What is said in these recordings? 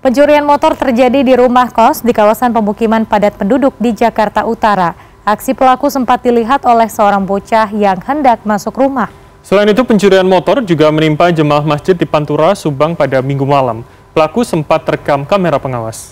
Pencurian motor terjadi di rumah kos di kawasan pemukiman padat penduduk di Jakarta Utara. Aksi pelaku sempat dilihat oleh seorang bocah yang hendak masuk rumah. Selain itu, pencurian motor juga menimpa jemaah masjid di Pantura, Subang pada Minggu malam. Pelaku sempat terekam kamera pengawas.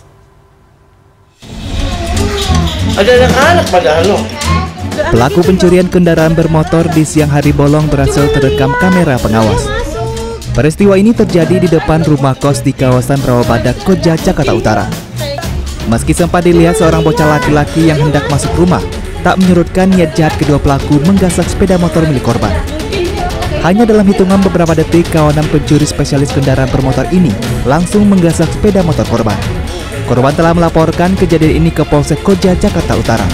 Ada anak-anak padahal loh. Pelaku pencurian kendaraan bermotor di siang hari bolong berhasil terekam kamera pengawas. Peristiwa ini terjadi di depan rumah kos di kawasan Rawabadak, Koja, Jakarta Utara. Meski sempat dilihat seorang bocah laki-laki yang hendak masuk rumah, tak menyurutkan niat jahat kedua pelaku menggasak sepeda motor milik korban. Hanya dalam hitungan beberapa detik, kawanan pencuri spesialis kendaraan bermotor ini langsung menggasak sepeda motor korban. Korban telah melaporkan kejadian ini ke Polsek Koja, Jakarta Utara.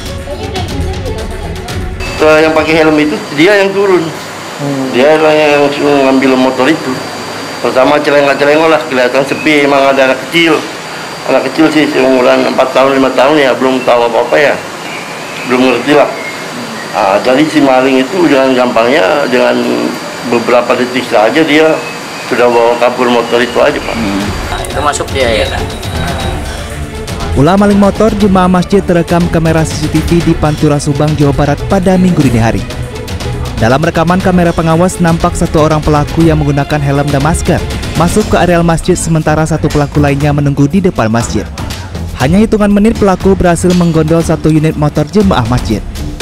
Yang pakai helm itu dia yang turun. Dia yang ngambil motor itu. Pertama celengak-celengok lah, kelihatan sepi, emang ada anak kecil. Anak kecil sih, seumuran 4 tahun, 5 tahun ya, belum tahu apa-apa ya. Belum ngerti lah. Jadi si maling itu dengan gampangnya, dengan beberapa detik saja dia sudah bawa kabur motor itu aja, Pak. Itu masuk dia ya. Ulah maling motor jemaah masjid terekam kamera CCTV di Pantura, Subang, Jawa Barat pada Minggu dini hari. Dalam rekaman kamera pengawas nampak satu orang pelaku yang menggunakan helm dan masker masuk ke areal masjid, sementara satu pelaku lainnya menunggu di depan masjid. Hanya hitungan menit pelaku berhasil menggondol satu unit motor jemaah masjid.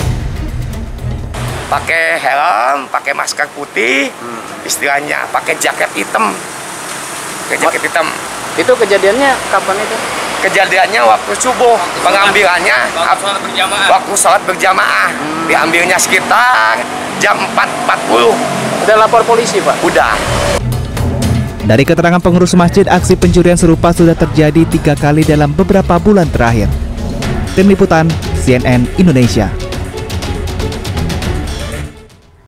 Pakai helm, pakai masker putih, istilahnya pakai jaket hitam. Itu kejadiannya kapan itu? Kejadiannya waktu subuh, pengambilannya waktu sholat berjamaah. Diambilnya sekitar jam 4.40. Udah lapor polisi, Pak? Udah. Dari keterangan pengurus masjid, aksi pencurian serupa sudah terjadi 3 kali dalam beberapa bulan terakhir. Tim Liputan CNN Indonesia.